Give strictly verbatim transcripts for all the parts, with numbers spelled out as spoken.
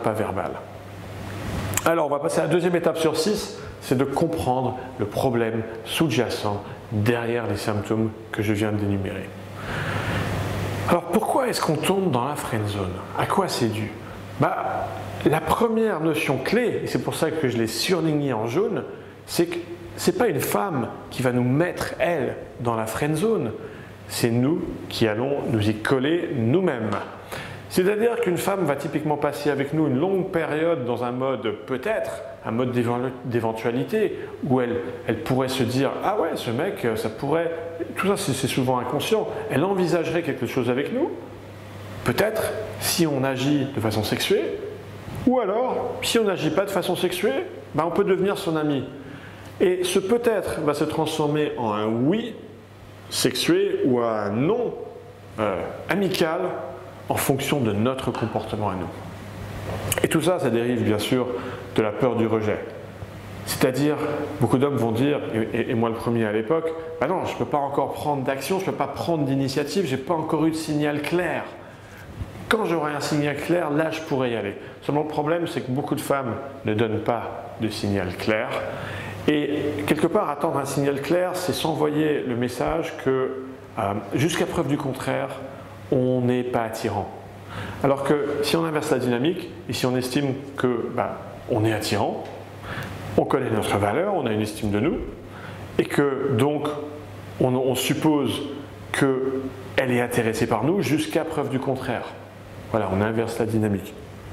pas verbal. Alors, on va passer à la deuxième étape sur six, c'est de comprendre le problème sous-jacent derrière les symptômes que je viens d'énumérer. Alors, pourquoi est-ce qu'on tombe dans la friend zone? À quoi c'est dû? Bah, la première notion clé, et c'est pour ça que je l'ai surligné en jaune, c'est que ce n'est pas une femme qui va nous mettre, elle, dans la friend zone, c'est nous qui allons nous y coller nous-mêmes. C'est-à-dire qu'une femme va typiquement passer avec nous une longue période dans un mode peut-être, un mode d'éventualité, où elle, elle pourrait se dire « Ah ouais, ce mec, ça pourrait… » Tout ça, c'est souvent inconscient. Elle envisagerait quelque chose avec nous, peut-être si on agit de façon sexuée, ou alors, si on n'agit pas de façon sexuée, ben on peut devenir son ami. Et ce peut-être va se transformer en un oui sexué ou un non euh, amical, en fonction de notre comportement à nous. Et tout ça, ça dérive bien sûr de la peur du rejet. C'est-à-dire, beaucoup d'hommes vont dire, et, et moi le premier à l'époque, bah non, je ne peux pas encore prendre d'action, je ne peux pas prendre d'initiative, je n'ai pas encore eu de signal clair. Quand j'aurai un signal clair, là je pourrai y aller. Seulement le problème, c'est que beaucoup de femmes ne donnent pas de signal clair. Et quelque part, attendre un signal clair, c'est s'envoyer le message que, euh, jusqu'à preuve du contraire, on n'est pas attirant. Alors que si on inverse la dynamique et si on estime que bah, on est attirant, on connaît notre valeur, on a une estime de nous et que donc on, on suppose qu'elle est intéressée par nous jusqu'à preuve du contraire. Voilà, on inverse la dynamique.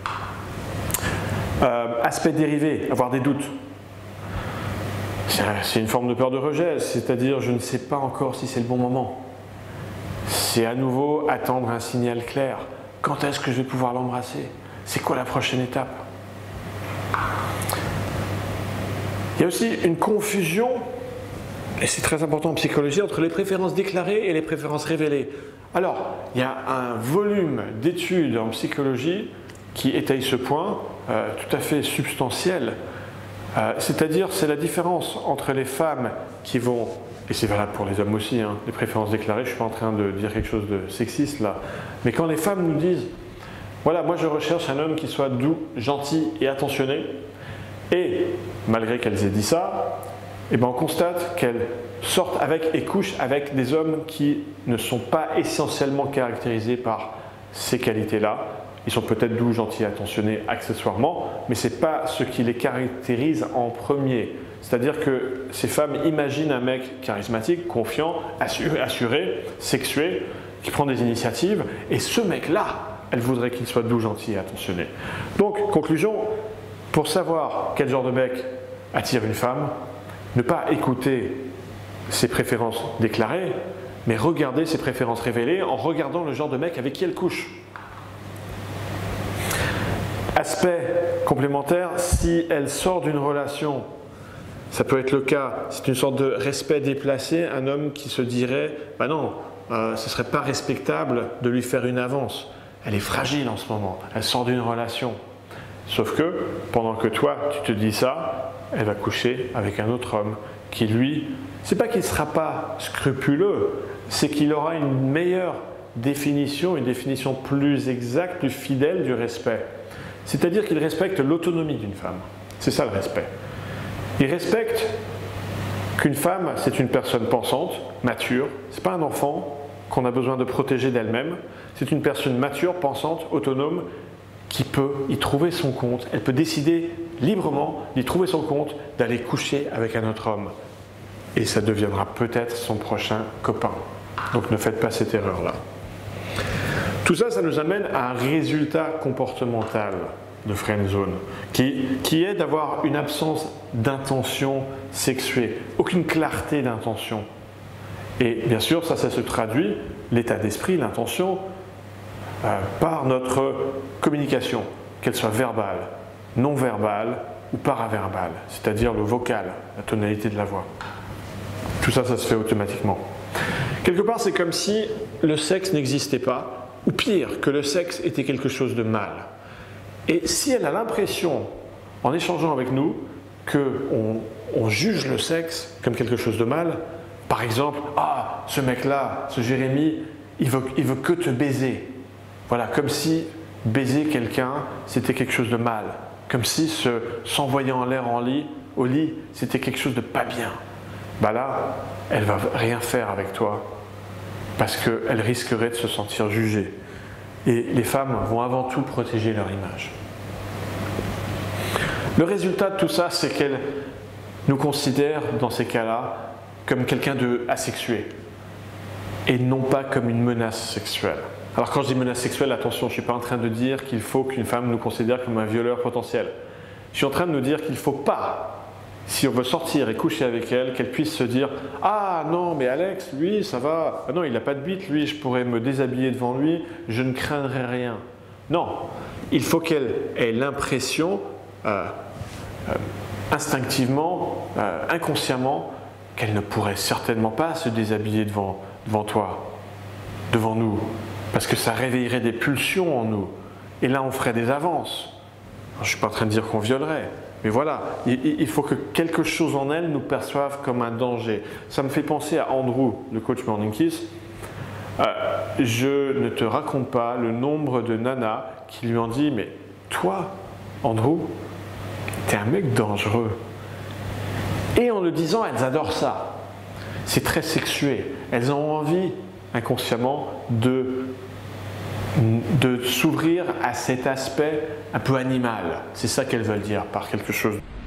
Euh, aspect dérivé, avoir des doutes. C'est une forme de peur de rejet, c'est-à-dire je ne sais pas encore si c'est le bon moment. C'est à nouveau attendre un signal clair. Quand est-ce que je vais pouvoir l'embrasser? C'est quoi la prochaine étape? Il y a aussi une confusion, et c'est très important en psychologie, entre les préférences déclarées et les préférences révélées. Alors, il y a un volume d'études en psychologie qui étaye ce point, euh, tout à fait substantiel. Euh, C'est-à-dire, c'est la différence entre les femmes qui vont, et c'est valable pour les hommes aussi, hein, les préférences déclarées, je ne suis pas en train de dire quelque chose de sexiste là, mais quand les femmes nous disent, voilà, moi je recherche un homme qui soit doux, gentil et attentionné, et malgré qu'elles aient dit ça, eh ben on constate qu'elles sortent avec et couchent avec des hommes qui ne sont pas essentiellement caractérisés par ces qualités-là. Ils sont peut-être doux, gentils et attentionnés accessoirement, mais ce n'est pas ce qui les caractérise en premier. C'est-à-dire que ces femmes imaginent un mec charismatique, confiant, assuré, assuré, sexué, qui prend des initiatives, et ce mec-là, elles voudraient qu'il soit doux, gentil et attentionné. Donc, conclusion, pour savoir quel genre de mec attire une femme, ne pas écouter ses préférences déclarées, mais regarder ses préférences révélées en regardant le genre de mec avec qui elle couche. Aspect complémentaire, si elle sort d'une relation, ça peut être le cas, c'est une sorte de respect déplacé, un homme qui se dirait, bah non, euh, ce ne serait pas respectable de lui faire une avance. Elle est fragile en ce moment, elle sort d'une relation. Sauf que, pendant que toi, tu te dis ça, elle va coucher avec un autre homme qui, lui, c'est pas qu'il ne sera pas scrupuleux, c'est qu'il aura une meilleure définition, une définition plus exacte, plus fidèle du respect. C'est-à-dire qu'il respecte l'autonomie d'une femme. C'est ça le respect. Il respecte qu'une femme, c'est une personne pensante, mature. Ce n'est pas un enfant qu'on a besoin de protéger d'elle-même. C'est une personne mature, pensante, autonome, qui peut y trouver son compte. Elle peut décider librement d'y trouver son compte, d'aller coucher avec un autre homme. Et ça deviendra peut-être son prochain copain. Donc ne faites pas cette erreur-là. Tout ça, ça nous amène à un résultat comportemental de friend zone, qui, qui est d'avoir une absence d'intention sexuée, aucune clarté d'intention. Et bien sûr, ça, ça se traduit, l'état d'esprit, l'intention, euh, par notre communication, qu'elle soit verbale, non verbale ou paraverbale, c'est-à-dire le vocal, la tonalité de la voix. Tout ça, ça se fait automatiquement. Quelque part, c'est comme si le sexe n'existait pas, ou pire, que le sexe était quelque chose de mal. Et si elle a l'impression, en échangeant avec nous, qu'on on juge le sexe comme quelque chose de mal, par exemple, ah, ce mec-là, ce Jérémy, il veut, il veut que te baiser. Voilà, comme si baiser quelqu'un, c'était quelque chose de mal. Comme si se, s'envoyer en l'air en lit, au lit, c'était quelque chose de pas bien. Bah là, elle va rien faire avec toi parce qu'elle risquerait de se sentir jugée. Et les femmes vont avant tout protéger leur image. Le résultat de tout ça, c'est qu'elles nous considèrent dans ces cas-là comme quelqu'un d'asexué et non pas comme une menace sexuelle. Alors quand je dis menace sexuelle, attention, je ne suis pas en train de dire qu'il faut qu'une femme nous considère comme un violeur potentiel. Je suis en train de nous dire qu'il ne faut pas, si on veut sortir et coucher avec elle, qu'elle puisse se dire « Ah non, mais Alex, lui, ça va. Ah non, il n'a pas de bite, lui, je pourrais me déshabiller devant lui, je ne craindrai rien. » Non, il faut qu'elle ait l'impression, euh, euh, instinctivement, euh, inconsciemment, qu'elle ne pourrait certainement pas se déshabiller devant, devant toi, devant nous, parce que ça réveillerait des pulsions en nous. Et là, on ferait des avances. Alors, je ne suis pas en train de dire qu'on violerait, mais voilà, il, il faut que quelque chose en elle nous perçoive comme un danger. Ça me fait penser à Andrew, le coach Morning Kiss. Euh, je ne te raconte pas le nombre de nanas qui lui ont dit « Mais toi, Andrew, t'es un mec dangereux. » Et en le disant, elles adorent ça. C'est très sexué. Elles ont envie, inconsciemment, de, de s'ouvrir à cet aspect un peu animal. C'est ça qu'elles veulent dire par quelque chose.